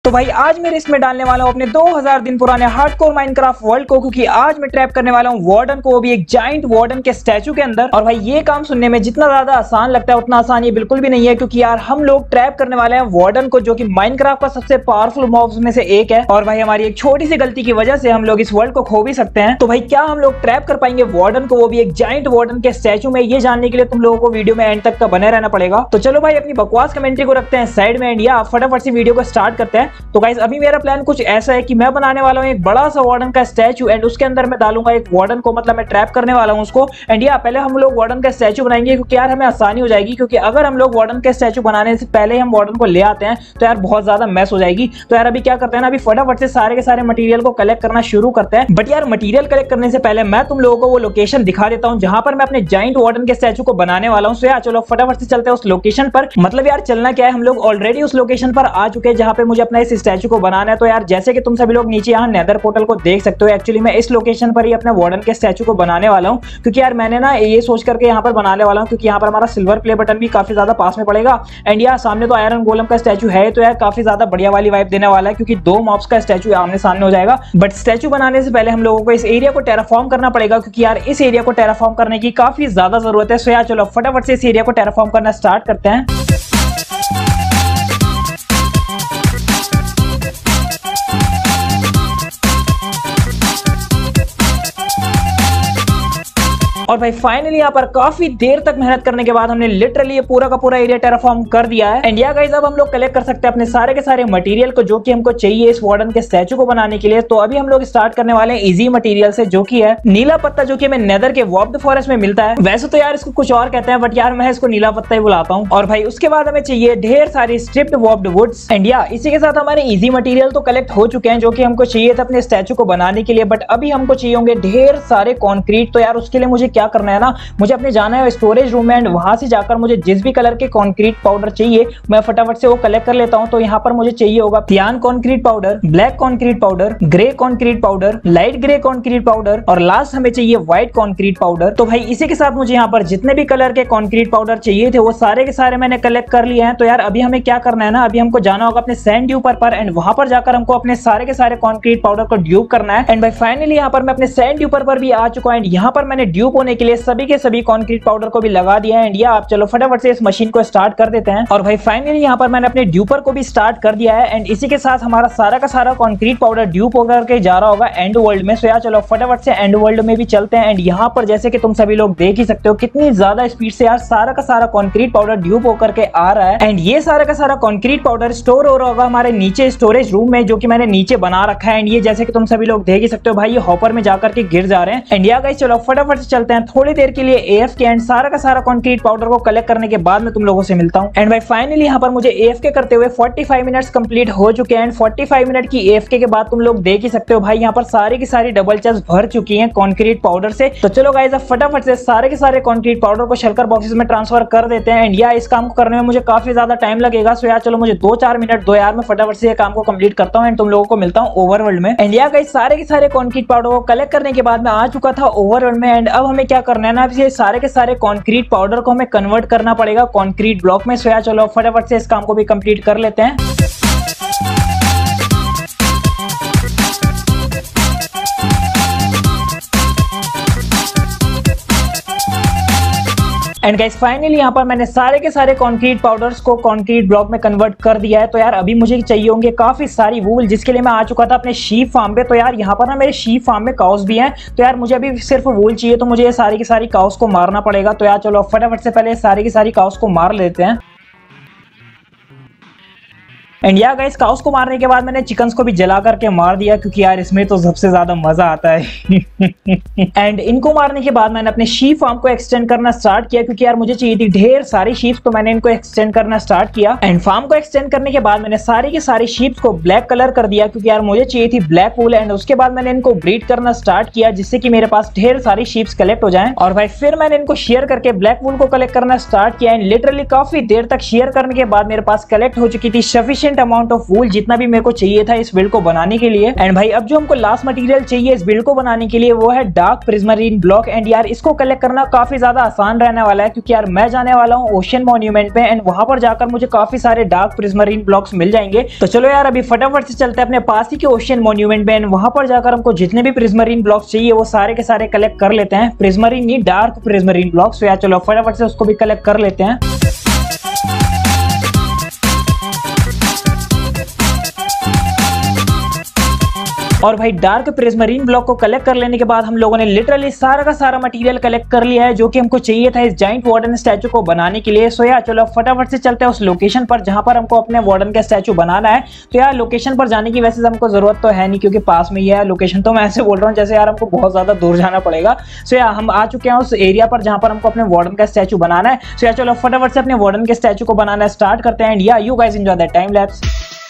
तो भाई आज मैं इसमें डालने वाला हूँ अपने 2000 दिन पुराने हार्डकोर माइनक्राफ्ट वर्ल्ड को, क्योंकि आज मैं ट्रैप करने वाला हूँ वार्डन को, वो भी एक जाइंट वार्डन के स्टैचू के अंदर। और भाई ये काम सुनने में जितना ज्यादा आसान लगता है उतना आसान ये बिल्कुल भी नहीं है, क्योंकि यार हम लोग ट्रैप करने वाले हैं वार्डन को, जो कि माइनक्राफ्ट का सबसे पावरफुल मॉब्स में से एक है। और भाई हमारी एक छोटी सी गलती की वजह से हम लोग इस वर्ल्ड को खो भी सकते हैं। तो भाई क्या हम लोग ट्रैप कर पाएंगे वार्डन को, वो भी एक जाइंट वार्डन के स्टैचू में? ये जानने के लिए तुम लोगों को वीडियो में एंड तक का बने रहना पड़ेगा। तो चलो भाई अपनी बकवास कमेंट्री को रखते हैं साइड में एंड या फटाफट से वीडियो को स्टार्ट करते हैं। तो गाइस अभी मेरा प्लान कुछ ऐसा है कि मैं बनाने वाला हूं एक बड़ा सा वार्डन का स्टैचू एंड उसके अंदर मैं डालूंगा एक वार्डन को, मतलब मैं ट्रैप करने वाला हूं उसको। एंड या पहले हम लोग वार्डन का स्टैचू बनाएंगे, क्योंकि यार हमें आसानी हो जाएगी, क्योंकि अगर हम लोग वार्डन का स्टैचू बनाने से पहले हम वार्डन को ले आते हैं तो यार बहुत ज्यादा मैस हो जाएगी। तो यार अभी क्या करते हैं ना, अभी फटाफट से सारे के सारे मटेरियल को कलेक्ट करना शुरू करते हैं। बट यार मटेरियल कलेक्ट करने से पहले मैं तुम लोगों को वो लोकेशन दिखा देता हूं जहां पर मैं अपने जाइंट वार्डन के स्टैचू को बनाने वाला हूं। सो यार चलो फटाफट से चलते हैं उस लोकेशन पर। मतलब यार चलना क्या है, हम लोग ऑलरेडी उस लोकेशन पर आ चुके हैं जहां पे मुझे अपना इस स्टैचू को बनाना है। तो यार जैसे कि तुम सभी लोग नीचे यहाँ नेदर पोर्टल को देख सकते हो, एक्चुअली मैं इस लोकेशन पर ही अपने वार्डन के स्टैचू को बनाने वाला हूँ, क्योंकि यार मैंने ना ये सोच करके यहाँ पर बनाने वाला हूँ, क्योंकि यहाँ पर हमारा सिल्वर प्ले बटन भी काफी ज्यादा पास में पड़ेगा। एंड यार सामने तो आयरन गोलम का स्टैचू है, तो यार काफी ज्यादा बढ़िया वाली वाइब देने वाला है, क्योंकि दो मॉब्स का स्टैचू आमने सामने हो जाएगा। बट स्टैचू बनाने से पहले हम लोगों को इस एरिया को टेराफॉर्म करना पड़ेगा, क्योंकि यार इस एरिया को टेराफॉर्म करने की काफी ज्यादा जरूरत है। सो यार चलो फटाफट से इस एरिया को टेराफॉर्म करना स्टार्ट करते हैं। और भाई फाइनली यहाँ पर काफी देर तक मेहनत करने के बाद हमने लिटरली ये पूरा का पूरा एरिया टेराफॉर्म कर दिया है। एंड या गाइस अब हम लोग कलेक्ट कर सकते हैं अपने सारे के सारे मटेरियल को, जो कि हमको चाहिए इस वार्डन के स्टैचू को बनाने के लिए। तो अभी हम लोग स्टार्ट करने वाले हैं इजी मटेरियल से, जो कि है नीला पत्ता, जो कि हमें नेदर के वॉर्प्ड फॉरेस्ट में मिलता है। वैसे तो यार इसको कुछ और कहते हैं, बट यार मैं इसको नीला पत्ता ही बुलाता हूँ। और भाई उसके बाद हमें चाहिए ढेर सारी स्ट्रिप्ड वॉर्प्ड वुड्स। एंड या इसी के साथ हमारे इजी मटेरियल तो कलेक्ट हो चुके हैं, जो कि हमको चाहिए था अपने स्टैचू को बनाने के लिए। बट अभी हमको चाहिए होंगे ढेर सारे कॉन्क्रीट। तो यार उसके लिए मुझे क्या करना है ना, मुझे अपने जाना है स्टोरेज रूम में एंड वहां से जाकर मुझे जिस भी कलर के कंक्रीट पाउडर चाहिए मैं फटाफट से वो कलेक्ट कर लेता हूं। तो यहाँ पर मुझे चाहिए होगा cyan concrete powder, black concrete powder, grey concrete powder, light grey concrete powder और लास्ट हमें चाहिए व्हाइट कंक्रीट पाउडर। तो भाई इसी के साथ मुझे यहाँ पर जितने भी कलर के कंक्रीट पाउडर चाहिए थे वो सारे के सारे मैंने कलेक्ट कर लिए हैं। तो यार अभी हमें क्या करना है ना, अभी हमको जाना होगा अपने सैंड ड्यूपर पर एंड वहां पर जाकर हमको अपने सारे के सारे कंक्रीट पाउडर को ड्यूप करना है। एंड भाई फाइनली यहाँ पर मैं अपने सैंड ड्यूपर पर भी आ चुका हूं एंड यहाँ पर मैंने ड्यूप होने के लिए सभी के सभी कंक्रीट पाउडर को भी लगा दिया है। इंडिया आप चलो फटाफट से इस मशीन को स्टार्ट कर देते हैं। और भाई फाइनली यहाँ पर मैंने अपने ड्यूपर को भी स्टार्ट कर दिया है एंड इसी के साथ हमारा सारा का सारा कंक्रीट पाउडर ड्यूप होकर के जा रहा होगा एंड वर्ल्ड में। सो यार चलो फटाफट से एंड वर्ल्ड में भी चलते हैं। एंड यहाँ पर जैसे कि तुम सभी लोग देख ही सकते हो कितनी ज्यादा स्पीड से यार सारा का सारा कंक्रीट पाउडर ड्यूप होकर के आ रहा है। एंड ये सारा का सारा कंक्रीट पाउडर स्टोर हो रहा होगा हमारे नीचे स्टोरेज रूम में, जो कि मैंने नीचे बना रखा है। एंड ये जैसे कि तुम सभी लोग देख ही सकते हो भाई ये हॉपर में जाकर के गिर जा रहे हैं। एंड गाइस चलो फटाफट से चलते हैं थोड़ी देर के लिए एएफके एंड सारा का सारा कंक्रीट पाउडर को कलेक्ट करने के बाद मैं तुम लोगों से मिलता हूं। एंड भाई फाइनली यहाँ पर मुझे एएफके करते हुए 45 मिनट्स कंप्लीट हो चुके हैं। एंड 45 मिनट की एएफके के बाद तुम लोग देख ही सकते हो भाई यहाँ पर सारी की सारी डबल चेस्ट भर चुकी हैं कंक्रीट पाउडर से। तो चलो गाइस अब फटाफट से सारे के सारे कंक्रीट पाउडर को शल्कर बॉक्सेस में ट्रांसफर कर देते हैं। एंड यार इस काम को करने में मुझे काफी ज्यादा टाइम लगेगा। सो यार चलो मुझे 2-4 मिनट दो यार, मैं फटाफट से ये काम को कंप्लीट करता हूँ एंड तुम लोगों को मिलता हूँ ओवरवर्ल्ड में। एंड यार गाइस सारे के सारे कंक्रीट पाउडर को कलेक्ट करने के बाद मैं आ चुका था ओवरवर्ल्ड में। एंड अब हमें क्या करना है ना, ये सारे के सारे कंक्रीट पाउडर को हमें कन्वर्ट करना पड़ेगा कंक्रीट ब्लॉक में। सो यार चलो फटाफट से इस काम को भी कंप्लीट कर लेते हैं। एंड गाइस फाइनली यहाँ पर मैंने सारे के सारे कंक्रीट पाउडर्स को कंक्रीट ब्लॉक में कन्वर्ट कर दिया है। तो यार अभी मुझे चाहिए होंगे काफी सारी वूल, जिसके लिए मैं आ चुका था अपने शीप फार्म पे। तो यार यहाँ पर ना मेरे शीप फार्म में काउस भी हैं, तो यार मुझे अभी सिर्फ वूल चाहिए, तो मुझे ये सारी की सारी काउस को मारना पड़ेगा। तो यार चलो फटाफट से पहले सारी की सारी काउस को मार लेते हैं। एंड यार गाइस काउस को मारने के बाद मैंने चिकन्स को भी जला करके मार दिया, क्योंकि यार इसमें तो सबसे ज्यादा मजा आता है। एंड इनको मारने के बाद मैंने अपने शीप फार्म को एक्सटेंड करना स्टार्ट किया, क्योंकि यार मुझे चाहिए थी ढेर सारी शीप, तो मैंने इनको एक्सटेंड करना स्टार्ट किया। एंड फार्म को एक्सटेंड करने के बाद मैंने सारी की सारी शीप को ब्लैक कलर कर दिया, क्योंकि यार मुझे चाहिए थी ब्लैक वूल। एंड उसके बाद मैंने इनको ब्रीड करना स्टार्ट किया, जिससे कि मेरे पास ढेर सारी शीप्स कलेक्ट हो जाएं। और भाई फिर मैंने इनको शेयर करके ब्लैक वूल को कलेक्ट करना स्टार्ट किया। एंड लिटरली काफी देर तक शेयर करने के बाद मेरे पास कलेक्ट हो चुकी थी sufficient sufficient amount of wool, जितना भी मेरे को चाहिए था इस बिल्ड को बनाने के लिए। एंड भाई अब जो हमको लास्ट मटेरियल चाहिए इस बिल्ड को बनाने के लिए वो है डार्क प्रिज्मरीन ब्लॉक। एंड यार इसको कलेक्ट करना काफी ज्यादा आसान रहने वाला है, क्योंकि यार मैं जाने वाला हूँ ओशियन मॉन्यूमेंट पे एंड वहां पर जाकर मुझे काफी सारे डार्क प्रिज्मरीन ब्लॉक्स मिल जाएंगे। तो चलो यार अभी फटाफट से चलते हैं अपने पास ही के ओशियन मॉन्यूमेंट पे एंड वहां पर जाकर हमको जितने भी प्रिज्मरीन ब्लॉक्स चाहिए वो सारे के सारे कलेक्ट कर लेते हैं। प्रिज्मरीन नहीं, डार्क प्रिज्मरीन ब्लॉक्स। तो यार चलो फटाफट से उसको भी कलेक्ट कर लेते हैं। और भाई डार्क प्रिज्मरीन ब्लॉक को कलेक्ट कर लेने के बाद हम लोगों ने लिटरली सारा का सारा मटेरियल कलेक्ट कर लिया है जो कि हमको चाहिए था इस जाइंट वार्डन स्टैचू को बनाने के लिए। सो यार चलो फटाफट से चलते हैं उस लोकेशन पर जहां पर हमको अपने वार्डन का स्टैचू बनाना है। तो यार लोकेशन पर जाने की वैसे हमको जरूरत तो है नहीं, क्योंकि पास में ही है लोकेशन। तो मैं ऐसे बोल रहा हूँ जैसे यार हमको बहुत ज्यादा दूर जाना पड़ेगा। सो यार हम आ चुके हैं उस एरिया पर जहां पर हमको अपने वार्डन का स्टैचू बनाना है। सो यार चलो फटाफट से अपने वार्डन के स्टैचू को बनाना स्टार्ट करते हैं। And yeah you guys enjoy that time lapse.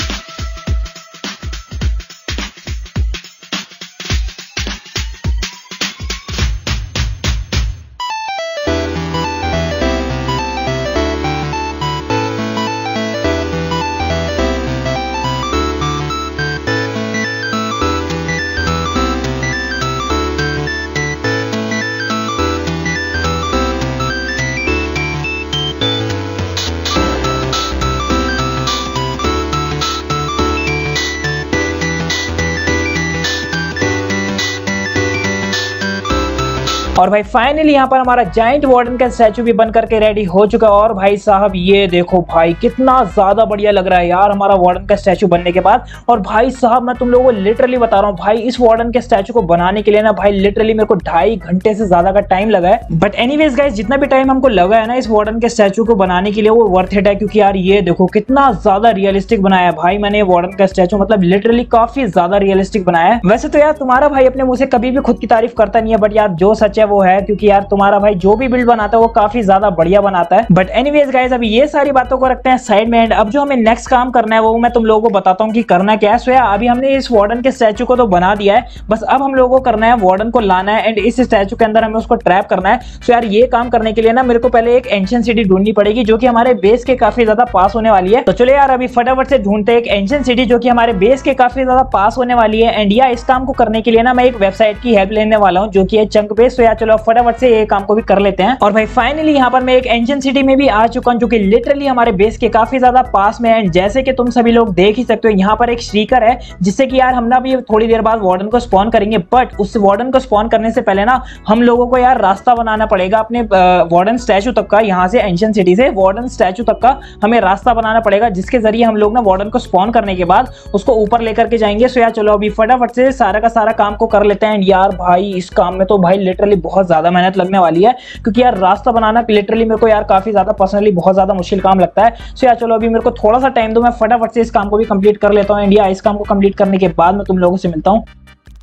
और भाई फाइनली यहाँ पर हमारा जाइंट वार्डन का स्टैचू भी बन करके रेडी हो चुका है। और भाई साहब ये देखो भाई कितना ज्यादा बढ़िया लग रहा है यार हमारा वार्डन का स्टैचू बनने के बाद। और भाई साहब मैं तुम लोगों को लिटरली बता रहा हूँ भाई इस वार्डन के स्टैचू को बनाने के लिए ना भाई लिटरली मेरे को 2.5 घंटे से ज्यादा का टाइम लगा है। बट एनीवेज गाइस जितना भी टाइम हमको लगा है ना इस वार्डन के स्टैचू को बनाने के लिए वो वर्थ इट है, क्योंकि यार ये देखो कितना ज्यादा रियलिस्टिक बनाया है भाई मैंने वार्डन का स्टैचू, मतलब लिटरली काफी ज्यादा रियलिस्टिक बनाया है। वैसे तो यार तुम्हारा भाई अपने मुंह से कभी भी खुद की तारीफ करता नहीं है, बट यार जो सच है वो है, क्योंकि यार तुम्हारा भाई जो भी बिल्ड बनाता है वो काफी ज्यादा बढ़िया बनाता है। बट एनीवेज गाइस अभी ये सारी बातों को रखते हैं साइड में। एंड अब जो हमें नेक्स्ट काम करना है वो मैं तुम लोगों को बताता हूँ कि करना क्या है। सो यार अभी हमने इस वार्डन के स्टैचू को तो बना दिया है, बस अब हम लोगों को करना है वार्डन को लाना है एंड इस स्टैचू के अंदर हमें उसको ट्रैप करना है। सो यार ये काम करने के लिए ना मेरे को पहले एक एंशिएंट सिटी ढूंढनी पड़ेगी जो कि हमारे बेस के काफी ज्यादा पास होने वाली है। तो चलो यार अभी फटाफट से ढूंढते हैं एक एंशिएंट सिटी जो कि हमारे बेस के काफी ज्यादा पास होने वाली है। एंड या इस काम को करने के लिए ना मैं एक वेबसाइट की हेल्प लेने वाला हूँ जो कि है चंक बेस। तो यार चलो फटाफट से ये काम को भी कर लेते हैं। और भाई फाइनली यहाँ पर मैं एक एंशिएंट सिटी में भी आ चुका हूँ जो कि लिटरली हमारे बेस के काफी ज्यादा पास में है। एंड जैसे कि तुम सभी लोग देख ही सकते हो यहाँ पर एक श्रीकर है जिससे कि यार हम ना भी थोड़ी देर बाद वार्डन को स्पॉन करेंगे। बट उस वार्डन को स्पॉन करने से पहले ना हम लोगों को यार रास्ता बनाना पड़ेगा अपने वार्डन स्टैचू तक का। यहाँ से एंशिएंट सिटी से वार्डन स्टैचू तक का हमें रास्ता बनाना पड़ेगा जिसके जरिए हम लोग ना वार्डन को स्पॉन करने के बाद उसको ऊपर लेकर के जाएंगे। सो यार चलो अभी फटाफट से सारा का सारा काम को कर लेते हैं। एंड यार भाई इस काम में तो भाई लिटरली बहुत ज्यादा मेहनत लगने वाली है, क्योंकि यार रास्ता बनाना लिटरली मेरे को यार काफी ज्यादा पर्सनली बहुत ज्यादा मुश्किल काम लगता है। सो यार चलो अभी मेरे को थोड़ा सा टाइम दो, मैं फटाफट से इस काम को भी कंप्लीट कर लेता हूँ। इंडिया इस काम को कंप्लीट करने के बाद मैं तुम लोगों से मिलता हूँ।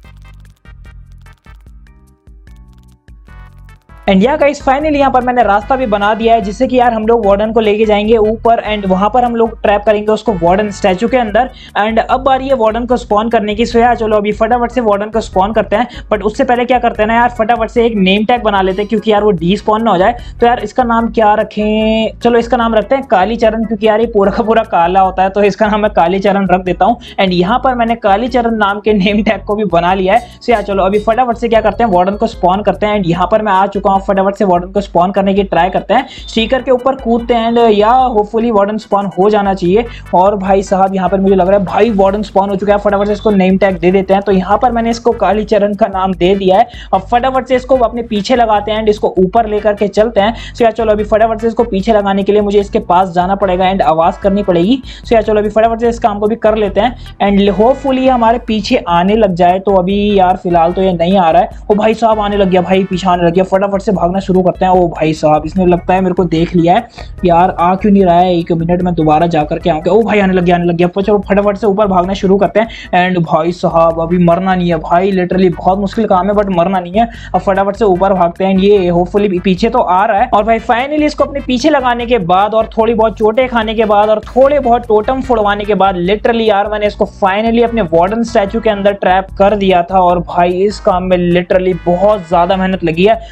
एंड या गाइस फाइनली यहाँ पर मैंने रास्ता भी बना दिया है जिससे कि यार हम लोग वार्डन को लेके जाएंगे ऊपर एंड वहां पर हम लोग ट्रैप करेंगे उसको वार्डन स्टैचू के अंदर। एंड अब बारी है वार्डन को स्पॉन करने की। सो यार चलो अभी फटाफट से वार्डन को स्पॉन करते हैं। बट उससे पहले क्या करते हैं ना यार फटाफट से एक नेम टैग बना लेते हैं, क्योंकि यार वो डी स्पॉन ना हो जाए। तो यार इसका नाम क्या रखें, चलो इसका नाम रखते हैं कालीचरण, क्योंकि यार ये पूरा का पूरा काला होता है तो इसका नाम मैं कालीचरण रख देता हूँ। एंड यहाँ पर मैंने कालीचरण नाम के नेम टैग को भी बना लिया है। सो यार चलो अभी फटाफट से क्या करते हैं वार्डन को स्पॉन करते हैं। एंड यहाँ पर मैं आ चुका हूँ, फटाफट से वार्डन स्पॉन करने की ट्राई करते हैं, स्टीकर के ऊपर कूदते हैं एंड या होपफुली वार्डन स्पॉन हो जाना चाहिए। और भाई साहब यहाँ पर मुझे लग रहा है भाई वार्डन स्पॉन हो चुका है, फटाफट से इसको नेम टैग दे देते हैं। तो यहाँ पर मैंने इसको कालीचरण का नाम दे दिया है। अब फटाफट से इसको अपने पीछे लगाते हैं एंड इसको ऊपर लेकर के चलते हैं। सो यार चलो अभी फटाफट से इसको पीछे लगाने के लिए मुझे इसके पास जाना पड़ेगा एंड आवाज करनी पड़ेगी। सो यार चलो अभी फटाफट से इस काम को भी कर लेते हैं एंड होपफुली हमारे पीछे आने लग जाए। तो अभी यार फिलहाल तो ये नहीं आ रहा है। ओ भाई साहब आने लग गया, भाई पीछे आने लग गया, फटाफट से भागना शुरू करते हैं। ओ भाई साहब इसने लगता है मेरे को देख लिया है यार, आ क्यों नहीं रहा है, एक मिनट में दोबारा जाकर के आऊंगा। ओ भाई आने लग गया। चलो फटाफट से ऊपर भागना शुरू करते हैं। एंड भाई साहब अभी मरना नहीं है भाई, लिटरली बहुत मुश्किल काम है बट मरना नहीं है। अब फटाफट से ऊपर भागते हैं। ये होपफुली पीछे तो आ रहा है। और भाई फाइनली इसको अपने पीछे लगाने के बाद और थोड़ी बहुत चोटें खाने के बाद और थोड़े बहुत टोटम फुड़वाने के बाद लिटरली यार मैंने इसको फाइनली अपने वार्डन स्टैचू के अंदर ट्रैप कर दिया था। और भाई इस काम में लिटरली बहुत ज्यादा मेहनत लगी है। और भाई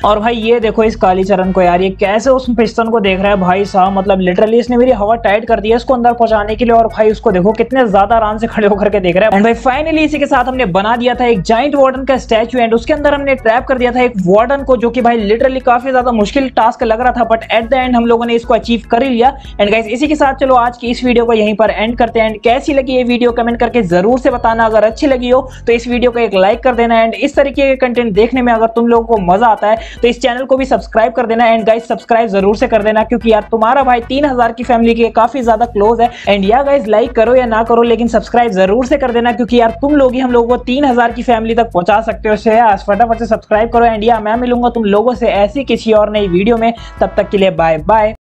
ये देखो इस कालीचरण को यार, ये कैसे उस पिस्टन को देख रहा है भाई साहब। मतलब लिटरली इसने मेरी हवा टाइट कर दी है इसको अंदर पहुंचाने के लिए, और भाई उसको देखो कितने ज्यादा आराम से खड़े होकर के देख रहा है। एंड भाई फाइनली इसी के साथ हमने बना दिया था एक जाइंट वार्डन का स्टैचू, एंड उसके अंदर हमने ट्रैप कर दिया था एक वार्डन को, जो कि भाई लिटरली काफी ज्यादा मुश्किल टास्क लग रहा था, बट एट द एंड हम लोगों ने इसको अचीव कर ही लिया। एंड गाइस इसी के साथ चलो आज की इस वीडियो को यहीं पर एंड करते हैं। एंड कैसी लगी ये वीडियो कमेंट करके जरूर से बताना। अगर अच्छी लगी हो तो इस वीडियो को एक लाइक कर देना, एंड इस तरीके के कंटेंट देखने में अगर तुम लोगों को मजा आता है तो इस चैनल को भी सब्सक्राइब कर देना। एंड गाइस सब्सक्राइब जरूर से कर देना, क्योंकि यार तुम्हारा भाई 3000 की फैमिली के काफी ज्यादा क्लोज है। एंड या गाइस लाइक करो या ना करो, लेकिन सब्सक्राइब जरूर से कर देना, क्योंकि यार तुम लोग ही हम लोगों को 3000 की फैमिली तक पहुंचा सकते हो। फटाफट से सब्सक्राइब करो। एंड या मैं मिलूंगा तुम लोगों से ऐसी किसी और नई वीडियो में, तब तक के लिए बाय बाय।